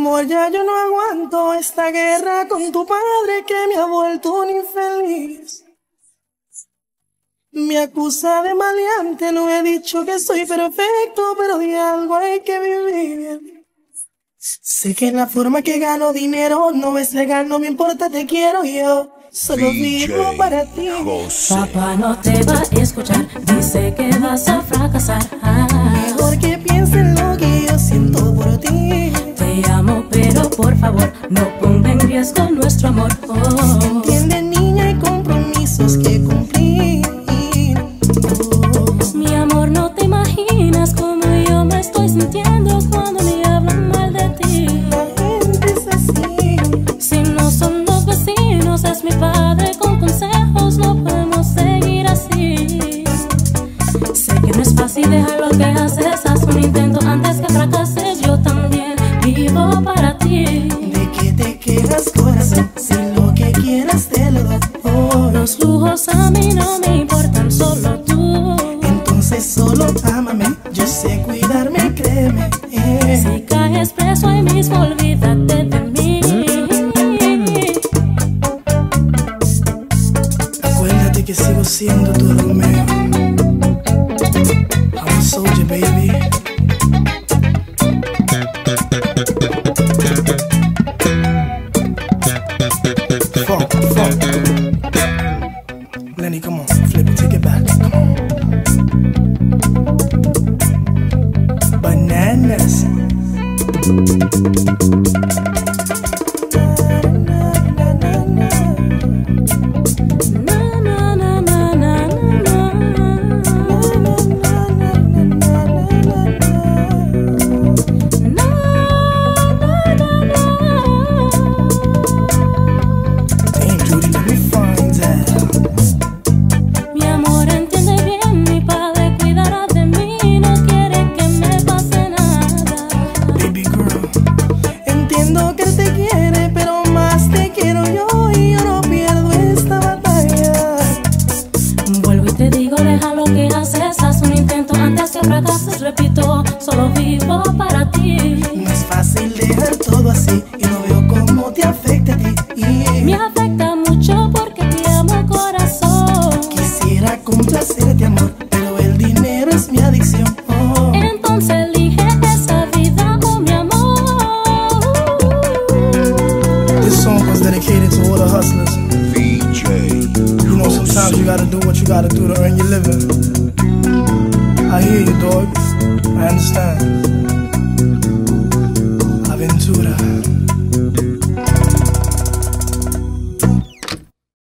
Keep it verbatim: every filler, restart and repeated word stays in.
amor, ya yo no aguanto esta guerra con tu padre que me ha vuelto un infeliz. Me acusa de maleante, no he dicho que soy perfecto, pero de algo hay que vivir. Sé que en la forma que gano dinero no es legal, no me importa, te quiero yo. Solo vivo para ti. José. Papá no te va a escuchar, dice que vas a fracasar. Ah. Mejor que piensen lo que yo siento por ti. Te amo, pero por favor, no ponga en riesgo nuestro amor. Oh. Entiende, niña, hay compromisos que cumplir. Oh. Mi amor, no te imaginas cómo yo me estoy sintiendo cuando me hablan mal de ti. La gente es así. Si no son los vecinos, es mi padre, con consejos no podemos seguir así. Sé que no es fácil dejar lo que haces, haz un intento antes que fracases. Yo también vivo para ti. ¿De qué te quejas, corazón? Si lo que quieras te lo doy. Los lujos a mí no me importan, solo tú. Entonces solo ámame, yo sé cuidarme, créeme. eh. Si caes preso ahí mismo, olvídate de mí. Acuérdate que sigo siendo tu Romeo. I'm a soldier, baby. Funk, funk. Lenny, come on, flip it, take it back. Come on. Bananas. Repito, solo vivo para ti. No es fácil dejar todo así y no veo cómo te afecta a ti. Yeah. Me afecta mucho porque te amo, corazón. Quisiera complacerte, amor, pero el dinero es mi adicción. Oh. Entonces elige esa vida, oh mi amor. This song was dedicated to all the hustlers. V J. You know, sometimes you gotta do what you gotta do to earn your living. I hear you, dog. I understand.